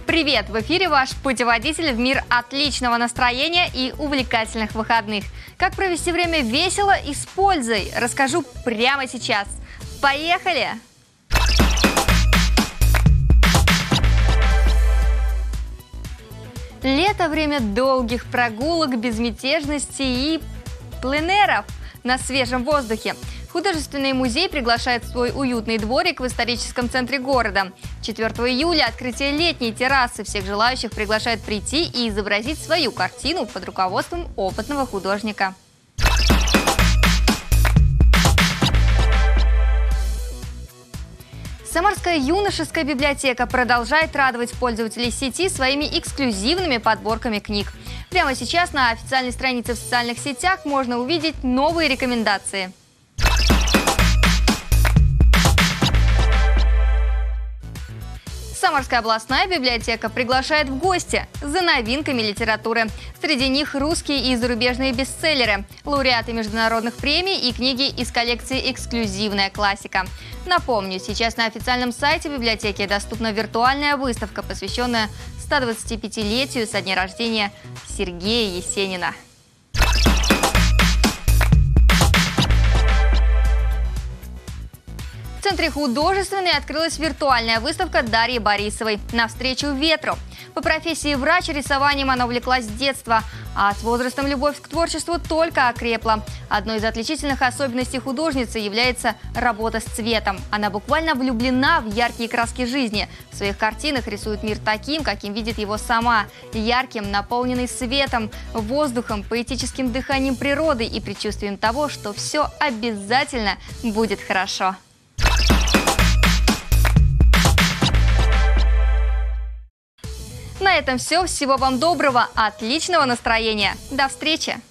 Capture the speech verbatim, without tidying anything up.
Привет! В эфире ваш путеводитель в мир отличного настроения и увлекательных выходных. Как провести время весело и с пользой, расскажу прямо сейчас. Поехали! Лето – время долгих прогулок, безмятежности и пленэров на свежем воздухе. Художественный музей приглашает в свой уютный дворик в историческом центре города. четвёртого июля открытие летней террасы. Всех желающих приглашают прийти и изобразить свою картину под руководством опытного художника. Самарская юношеская библиотека продолжает радовать пользователей сети своими эксклюзивными подборками книг. Прямо сейчас на официальной странице в социальных сетях можно увидеть новые рекомендации. Самарская областная библиотека приглашает в гости за новинками литературы. Среди них русские и зарубежные бестселлеры, лауреаты международных премий и книги из коллекции «Эксклюзивная классика». Напомню, сейчас на официальном сайте библиотеки доступна виртуальная выставка, посвященная ста двадцатипятилетию со дня рождения Сергея Есенина. В Центре художественной открылась виртуальная выставка Дарьи Борисовой «Навстречу ветру». По профессии врач рисованием она увлеклась с детства, а с возрастом любовь к творчеству только окрепла. Одной из отличительных особенностей художницы является работа с цветом. Она буквально влюблена в яркие краски жизни. В своих картинах рисует мир таким, каким видит его сама. Ярким, наполненный светом, воздухом, поэтическим дыханием природы и предчувствием того, что все обязательно будет хорошо. На этом все. Всего вам доброго, отличного настроения. До встречи!